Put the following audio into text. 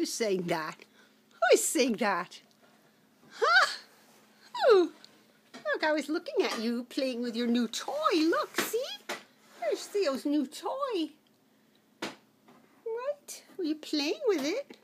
Who's saying that? Who is saying that? Huh? Oh, look, I was looking at you playing with your new toy. Look, see? There's Theo's new toy. Right? Were you playing with it?